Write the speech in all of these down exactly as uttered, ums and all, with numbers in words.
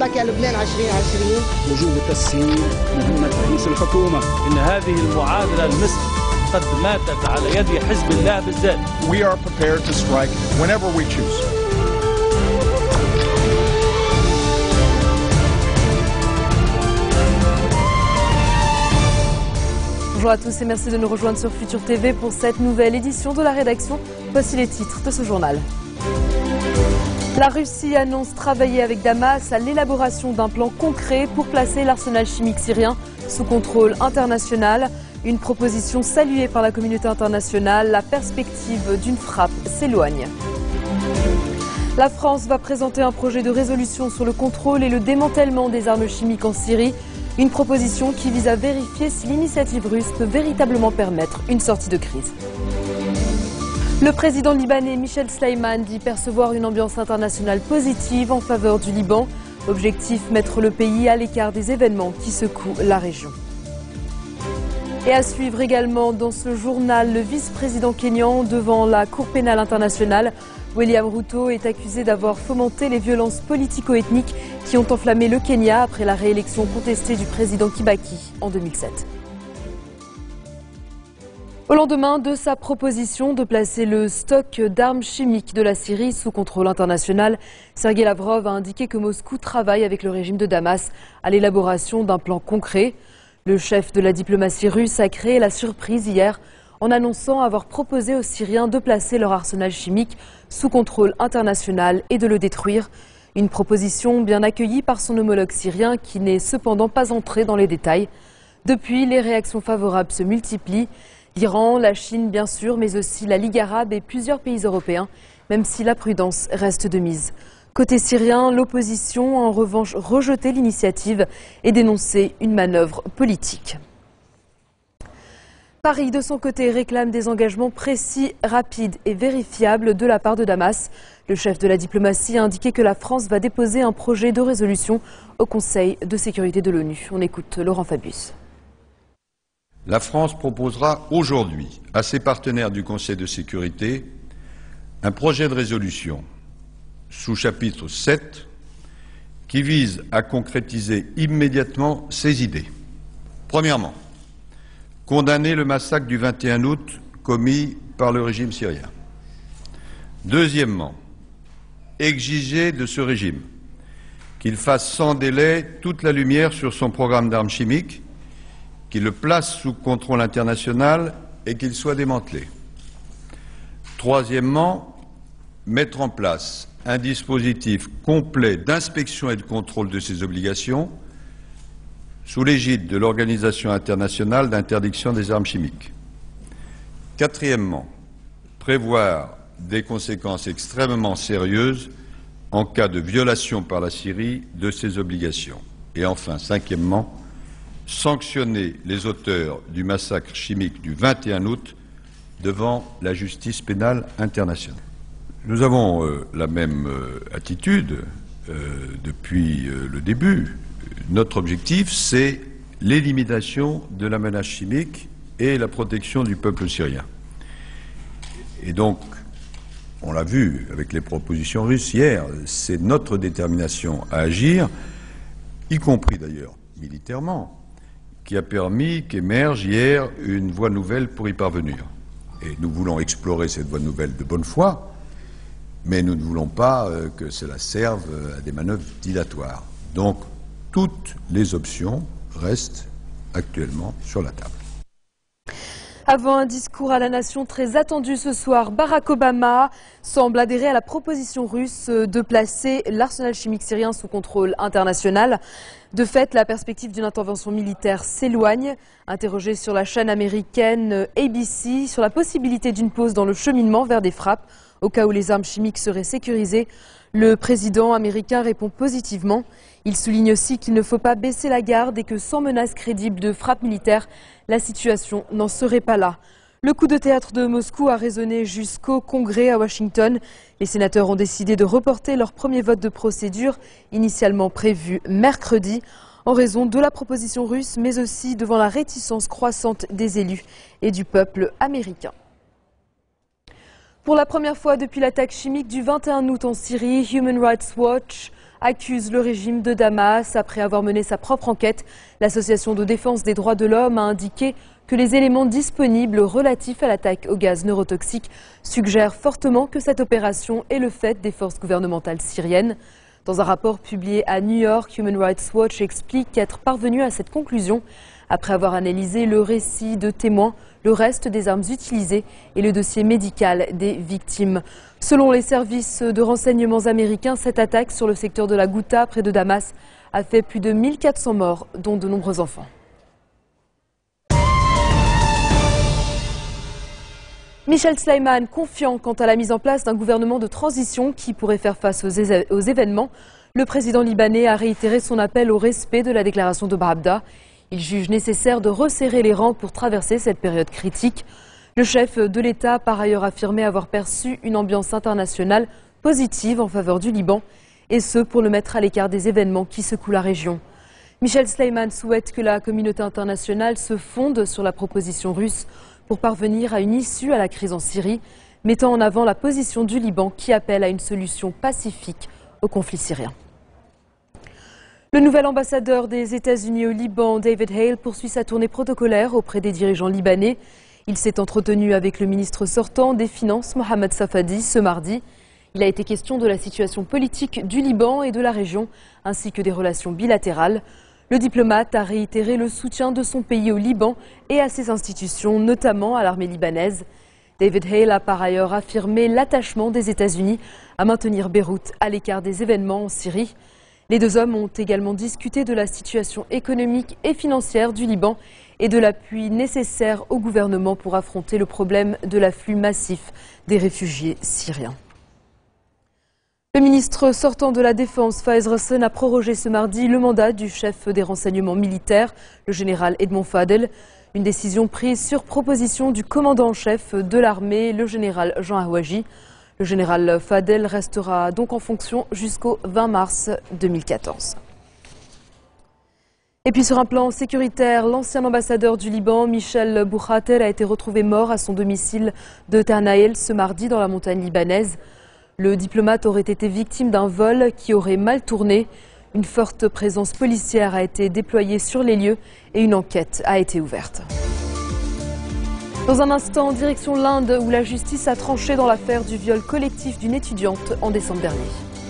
لك يا لبنان عشرين عشرين. وجوب تسهيل مهمة رئيس الحكومة. إن هذه المعادلة المصر قد ماتت على يد حزب الله بالذات. We are prepared to strike whenever we choose. Bonjour à tous et merci de nous rejoindre sur Futur T V pour cette nouvelle édition de la rédaction. Voici les titres de ce journal. La Russie annonce travailler avec Damas à l'élaboration d'un plan concret pour placer l'arsenal chimique syrien sous contrôle international. Une proposition saluée par la communauté internationale. La perspective d'une frappe s'éloigne. La France va présenter un projet de résolution sur le contrôle et le démantèlement des armes chimiques en Syrie. Une proposition qui vise à vérifier si l'initiative russe peut véritablement permettre une sortie de crise. Le président libanais Michel Sleiman dit percevoir une ambiance internationale positive en faveur du Liban. Objectif, mettre le pays à l'écart des événements qui secouent la région. Et à suivre également dans ce journal, le vice-président kényan devant la Cour pénale internationale. William Ruto est accusé d'avoir fomenté les violences politico-ethniques qui ont enflammé le Kenya après la réélection contestée du président Kibaki en deux mille sept. Au lendemain de sa proposition de placer le stock d'armes chimiques de la Syrie sous contrôle international, Sergei Lavrov a indiqué que Moscou travaille avec le régime de Damas à l'élaboration d'un plan concret. Le chef de la diplomatie russe a créé la surprise hier en annonçant avoir proposé aux Syriens de placer leur arsenal chimique sous contrôle international et de le détruire. Une proposition bien accueillie par son homologue syrien qui n'est cependant pas entré dans les détails. Depuis, les réactions favorables se multiplient. L'Iran, la Chine bien sûr, mais aussi la Ligue arabe et plusieurs pays européens, même si la prudence reste de mise. Côté syrien, l'opposition a en revanche rejeté l'initiative et dénoncé une manœuvre politique. Paris, de son côté, réclame des engagements précis, rapides et vérifiables de la part de Damas. Le chef de la diplomatie a indiqué que la France va déposer un projet de résolution au Conseil de sécurité de l'ONU. On écoute Laurent Fabius. La France proposera aujourd'hui à ses partenaires du Conseil de sécurité un projet de résolution sous chapitre sept qui vise à concrétiser immédiatement ces idées. Premièrement, condamner le massacre du vingt et un août commis par le régime syrien. Deuxièmement, exiger de ce régime qu'il fasse sans délai toute la lumière sur son programme d'armes chimiques, qu'il le place sous contrôle international et qu'il soit démantelé. Troisièmement, mettre en place un dispositif complet d'inspection et de contrôle de ses obligations sous l'égide de l'Organisation internationale d'interdiction des armes chimiques. Quatrièmement, prévoir des conséquences extrêmement sérieuses en cas de violation par la Syrie de ses obligations. Et enfin, cinquièmement, sanctionner les auteurs du massacre chimique du vingt et un août devant la justice pénale internationale. Nous avons euh, la même euh, attitude euh, depuis euh, le début. Notre objectif, c'est l'élimination de la menace chimique et la protection du peuple syrien. Et donc, on l'a vu avec les propositions russes hier, c'est notre détermination à agir, y compris d'ailleurs militairement, qui a permis qu'émerge hier une voie nouvelle pour y parvenir. Et nous voulons explorer cette voie nouvelle de bonne foi, mais nous ne voulons pas euh, que cela serve à des manœuvres dilatoires. Donc, toutes les options restent actuellement sur la table. Avant un discours à la nation très attendu ce soir, Barack Obama semble adhérer à la proposition russe de placer l'arsenal chimique syrien sous contrôle international. De fait, la perspective d'une intervention militaire s'éloigne. Interrogé sur la chaîne américaine A B C sur la possibilité d'une pause dans le cheminement vers des frappes, au cas où les armes chimiques seraient sécurisées, le président américain répond positivement. Il souligne aussi qu'il ne faut pas baisser la garde et que sans menace crédible de frappe militaire, la situation n'en serait pas là. Le coup de théâtre de Moscou a résonné jusqu'au Congrès à Washington. Les sénateurs ont décidé de reporter leur premier vote de procédure, initialement prévu mercredi, en raison de la proposition russe, mais aussi devant la réticence croissante des élus et du peuple américain. Pour la première fois depuis l'attaque chimique du vingt et un août en Syrie, Human Rights Watch accuse le régime de Damas. Après avoir mené sa propre enquête, l'association de défense des droits de l'homme a indiqué que les éléments disponibles relatifs à l'attaque au gaz neurotoxique suggèrent fortement que cette opération est le fait des forces gouvernementales syriennes. Dans un rapport publié à New York, Human Rights Watch explique être parvenu à cette conclusion après avoir analysé le récit de témoins, le reste des armes utilisées et le dossier médical des victimes. Selon les services de renseignements américains, cette attaque sur le secteur de la Ghouta, près de Damas, a fait plus de mille quatre cents morts, dont de nombreux enfants. Michel Sleiman, confiant quant à la mise en place d'un gouvernement de transition qui pourrait faire face aux, é aux événements, le président libanais a réitéré son appel au respect de la déclaration de Barabda. Il juge nécessaire de resserrer les rangs pour traverser cette période critique. Le chef de l'État a par ailleurs affirmé avoir perçu une ambiance internationale positive en faveur du Liban, et ce pour le mettre à l'écart des événements qui secouent la région. Michel Sleiman souhaite que la communauté internationale se fonde sur la proposition russe pour parvenir à une issue à la crise en Syrie, mettant en avant la position du Liban qui appelle à une solution pacifique au conflit syrien. Le nouvel ambassadeur des États-Unis au Liban, David Hale, poursuit sa tournée protocolaire auprès des dirigeants libanais. Il s'est entretenu avec le ministre sortant des Finances, Mohamed Safadi, ce mardi. Il a été question de la situation politique du Liban et de la région, ainsi que des relations bilatérales. Le diplomate a réitéré le soutien de son pays au Liban et à ses institutions, notamment à l'armée libanaise. David Hale a par ailleurs affirmé l'attachement des États-Unis à maintenir Beyrouth à l'écart des événements en Syrie. Les deux hommes ont également discuté de la situation économique et financière du Liban et de l'appui nécessaire au gouvernement pour affronter le problème de l'afflux massif des réfugiés syriens. Le ministre sortant de la Défense, Fayez Rassen, a prorogé ce mardi le mandat du chef des renseignements militaires, le général Edmond Fadel. Une décision prise sur proposition du commandant en chef de l'armée, le général Jean Ahouaji. Le général Fadel restera donc en fonction jusqu'au vingt mars deux mille quatorze. Et puis sur un plan sécuritaire, l'ancien ambassadeur du Liban, Michel Bouhater, a été retrouvé mort à son domicile de Ternaïl ce mardi dans la montagne libanaise. Le diplomate aurait été victime d'un vol qui aurait mal tourné. Une forte présence policière a été déployée sur les lieux et une enquête a été ouverte. Dans un instant, direction l'Inde où la justice a tranché dans l'affaire du viol collectif d'une étudiante en décembre dernier.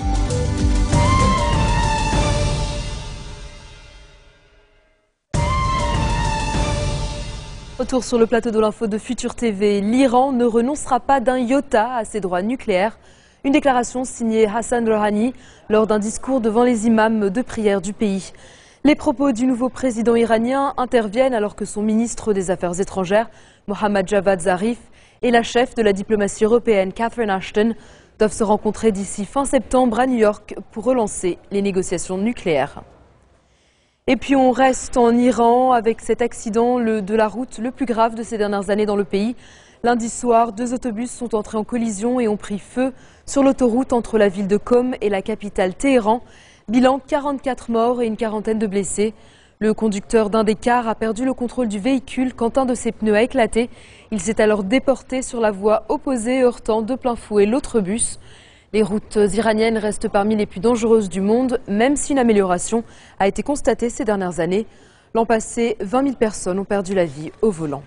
Retour sur le plateau de l'info de Futur T V. L'Iran ne renoncera pas d'un iota à ses droits nucléaires. Une déclaration signée Hassan Rouhani lors d'un discours devant les imams de prière du pays. Les propos du nouveau président iranien interviennent alors que son ministre des Affaires étrangères, Mohammad Javad Zarif, et la chef de la diplomatie européenne, Catherine Ashton, doivent se rencontrer d'ici fin septembre à New York pour relancer les négociations nucléaires. Et puis on reste en Iran avec cet accident le, de la route le plus grave de ces dernières années dans le pays. Lundi soir, deux autobus sont entrés en collision et ont pris feu sur l'autoroute entre la ville de Qom et la capitale Téhéran. Bilan quarante-quatre morts et une quarantaine de blessés. Le conducteur d'un des cars a perdu le contrôle du véhicule quand un de ses pneus a éclaté. Il s'est alors déporté sur la voie opposée, heurtant de plein fouet l'autre bus. Les routes iraniennes restent parmi les plus dangereuses du monde, même si une amélioration a été constatée ces dernières années. L'an passé, vingt mille personnes ont perdu la vie au volant.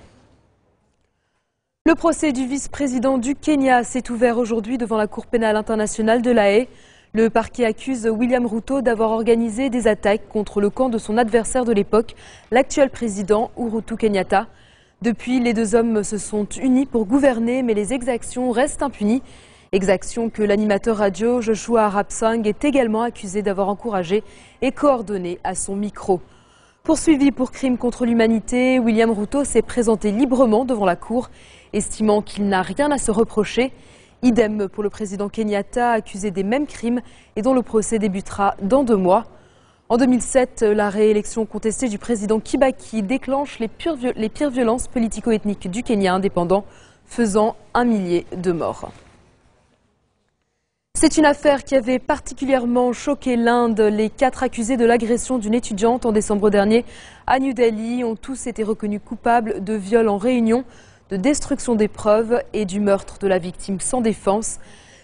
Le procès du vice-président du Kenya s'est ouvert aujourd'hui devant la Cour pénale internationale de La Haye. Le parquet accuse William Ruto d'avoir organisé des attaques contre le camp de son adversaire de l'époque, l'actuel président Uhuru Kenyatta. Depuis, les deux hommes se sont unis pour gouverner, mais les exactions restent impunies. Exactions que l'animateur radio Joshua Arap-Sang est également accusé d'avoir encouragé et coordonné à son micro. Poursuivi pour crimes contre l'humanité, William Ruto s'est présenté librement devant la Cour, estimant qu'il n'a rien à se reprocher. Idem pour le président Kenyatta, accusé des mêmes crimes et dont le procès débutera dans deux mois. En deux mille sept, la réélection contestée du président Kibaki déclenche les pires, les pires violences politico-ethniques du Kenya indépendant, faisant un millier de morts. C'est une affaire qui avait particulièrement choqué l'Inde. Les quatre accusés de l'agression d'une étudiante en décembre dernier à New Delhi ont tous été reconnus coupables de viol en réunion, de destruction des preuves et du meurtre de la victime sans défense.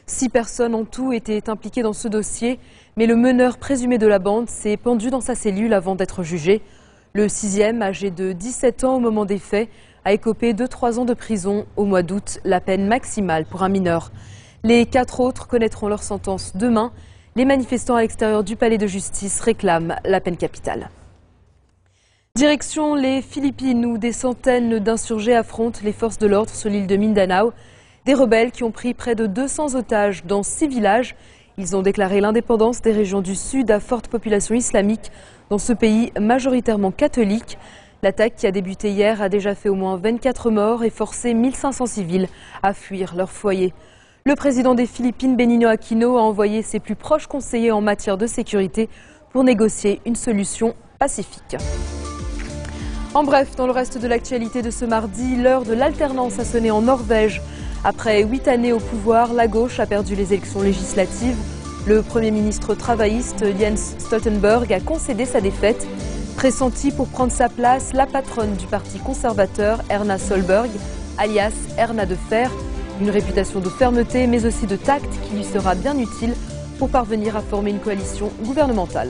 Six personnes en tout étaient impliquées dans ce dossier, mais le meneur présumé de la bande s'est pendu dans sa cellule avant d'être jugé. Le sixième, âgé de dix-sept ans au moment des faits, a écopé de trois ans de prison au mois d'août, la peine maximale pour un mineur. Les quatre autres connaîtront leur sentence demain. Les manifestants à l'extérieur du palais de justice réclament la peine capitale. Direction les Philippines où des centaines d'insurgés affrontent les forces de l'ordre sur l'île de Mindanao. Des rebelles qui ont pris près de deux cents otages dans six villages. Ils ont déclaré l'indépendance des régions du sud à forte population islamique dans ce pays majoritairement catholique. L'attaque qui a débuté hier a déjà fait au moins vingt-quatre morts et forcé mille cinq cents civils à fuir leur foyer. Le président des Philippines, Benigno Aquino, a envoyé ses plus proches conseillers en matière de sécurité pour négocier une solution pacifique. En bref, dans le reste de l'actualité de ce mardi, l'heure de l'alternance a sonné en Norvège. Après huit années au pouvoir, la gauche a perdu les élections législatives. Le Premier ministre travailliste Jens Stoltenberg a concédé sa défaite. Pressentie pour prendre sa place, la patronne du parti conservateur, Erna Solberg, alias Erna de Fer. Une réputation de fermeté mais aussi de tact qui lui sera bien utile pour parvenir à former une coalition gouvernementale.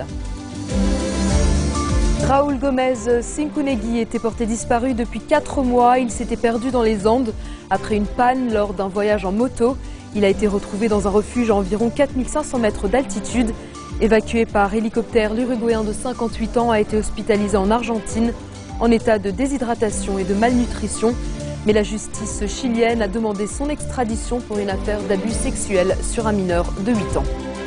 Raúl Gómez Cincunegui était porté disparu depuis quatre mois. Il s'était perdu dans les Andes après une panne lors d'un voyage en moto. Il a été retrouvé dans un refuge à environ quatre mille cinq cents mètres d'altitude. Évacué par hélicoptère, l'Uruguayen de cinquante-huit ans a été hospitalisé en Argentine en état de déshydratation et de malnutrition. Mais la justice chilienne a demandé son extradition pour une affaire d'abus sexuel sur un mineur de huit ans.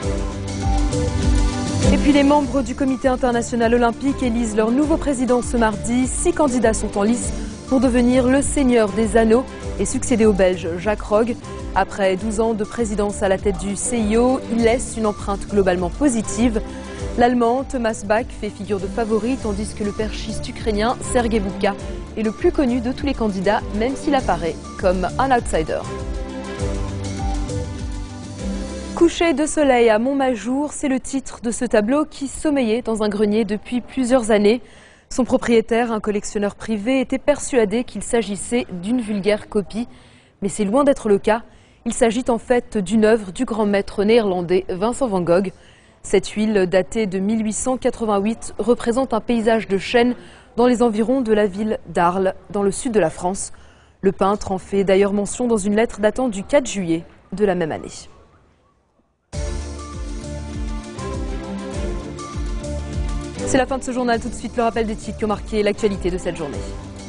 Et puis les membres du Comité international olympique élisent leur nouveau président ce mardi. Six candidats sont en lice pour devenir le seigneur des anneaux et succéder au Belge Jacques Rogge. Après douze ans de présidence à la tête du C I O, il laisse une empreinte globalement positive. L'Allemand Thomas Bach fait figure de favori, tandis que le perchiste ukrainien Sergei Bubka est le plus connu de tous les candidats, même s'il apparaît comme un outsider. Coucher de soleil à Montmajour, c'est le titre de ce tableau qui sommeillait dans un grenier depuis plusieurs années. Son propriétaire, un collectionneur privé, était persuadé qu'il s'agissait d'une vulgaire copie. Mais c'est loin d'être le cas. Il s'agit en fait d'une œuvre du grand maître néerlandais Vincent van Gogh. Cette huile, datée de mille huit cent quatre-vingt-huit, représente un paysage de chênes dans les environs de la ville d'Arles, dans le sud de la France. Le peintre en fait d'ailleurs mention dans une lettre datant du quatre juillet de la même année. C'est la fin de ce journal. Tout de suite, le rappel des titres qui ont marqué l'actualité de cette journée.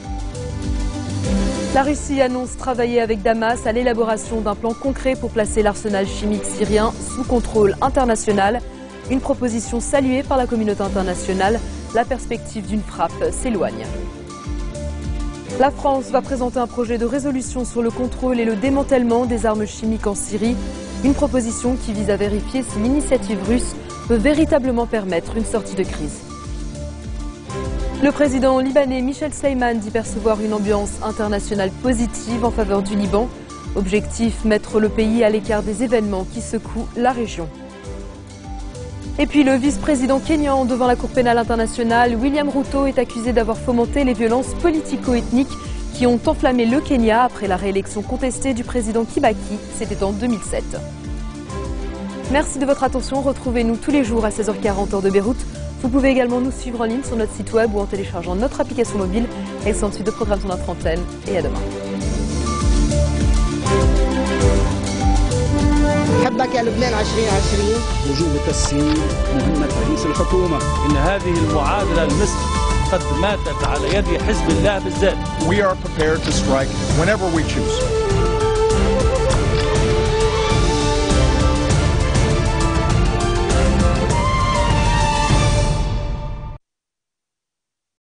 La Russie annonce travailler avec Damas à l'élaboration d'un plan concret pour placer l'arsenal chimique syrien sous contrôle international. Une proposition saluée par la communauté internationale. La perspective d'une frappe s'éloigne. La France va présenter un projet de résolution sur le contrôle et le démantèlement des armes chimiques en Syrie. Une proposition qui vise à vérifier si l'initiative russe peut véritablement permettre une sortie de crise. Le président libanais Michel Sleiman dit percevoir une ambiance internationale positive en faveur du Liban. Objectif, mettre le pays à l'écart des événements qui secouent la région. Et puis le vice-président kényan devant la Cour pénale internationale, William Ruto, est accusé d'avoir fomenté les violences politico-ethniques qui ont enflammé le Kenya après la réélection contestée du président Kibaki, c'était en deux mille sept. Merci de votre attention, retrouvez-nous tous les jours à seize heures quarante heure de Beyrouth. Vous pouvez également nous suivre en ligne sur notre site web ou en téléchargeant notre application mobile. Excellente suite de programmes sur notre antenne et à demain. حبك يا لبنان عشرين عشرين وجوب تسهيل مهمة رئيس الحكومة. إن هذه المعادلة المصر قد ماتت على يد حزب الله بالذات. We are prepared to strike whenever we choose.